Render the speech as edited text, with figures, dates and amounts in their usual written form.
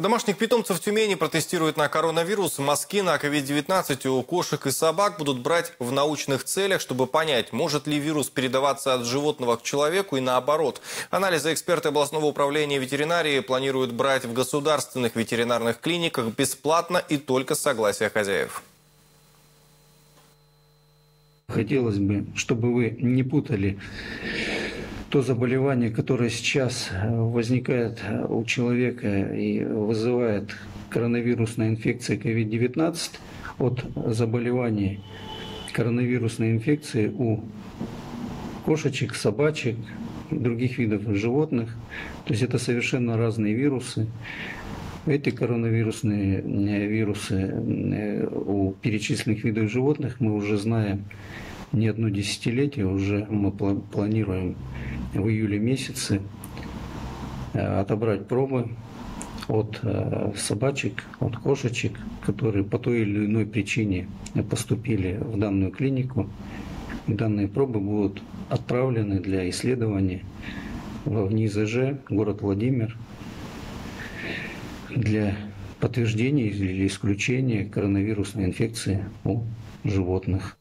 Домашних питомцев в Тюмени протестируют на коронавирус. Мазки на COVID-19 у кошек и собак будут брать в научных целях, чтобы понять, может ли вирус передаваться от животного к человеку и наоборот. Анализы эксперты областного управления ветеринарии планируют брать в государственных ветеринарных клиниках бесплатно и только с согласия хозяев. Хотелось бы, чтобы вы не путали то заболевание, которое сейчас возникает у человека и вызывает коронавирусная инфекция COVID-19, от заболеваний коронавирусной инфекции у кошечек, собачек и других видов животных. То есть это совершенно разные вирусы. Эти коронавирусные вирусы у перечисленных видов животных мы уже знаем не одно десятилетие, уже мы планируем в июле месяце отобрать пробы от собачек, от кошечек, которые по той или иной причине поступили в данную клинику. И данные пробы будут отправлены для исследования в НИИЗЖ, город Владимир, для подтверждения или исключения коронавирусной инфекции у животных.